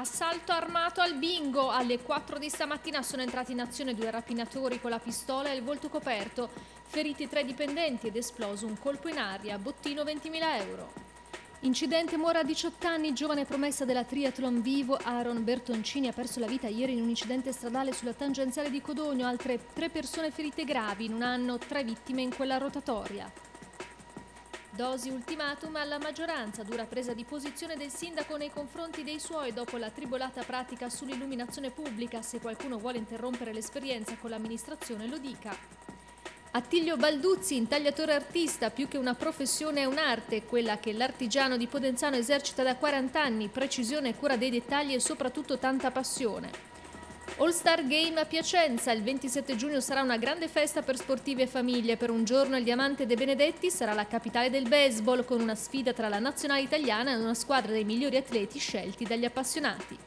Assalto armato al bingo. Alle 4 di stamattina sono entrati in azione 2 rapinatori con la pistola e il volto coperto. Feriti 3 dipendenti ed esploso un colpo in aria. Bottino 20.000 euro. Incidente, muore a 18 anni, giovane promessa della triathlon vivo Aaron Bertoncini ha perso la vita ieri in un incidente stradale sulla tangenziale di Codogno. Altre 3 persone ferite gravi, in un anno 3 vittime in quella rotatoria. Dosi ultimatum alla maggioranza, dura presa di posizione del sindaco nei confronti dei suoi dopo la tribolata pratica sull'illuminazione pubblica. Se qualcuno vuole interrompere l'esperienza con l'amministrazione lo dica. Attilio Balduzzi, intagliatore artista, più che una professione è un'arte, quella che l'artigiano di Podenzano esercita da 40 anni, precisione e cura dei dettagli e soprattutto tanta passione. All Star Game a Piacenza, il 27 giugno sarà una grande festa per sportivi e famiglie. Per un giorno il Diamante De Benedetti sarà la capitale del baseball con una sfida tra la nazionale italiana e una squadra dei migliori atleti scelti dagli appassionati.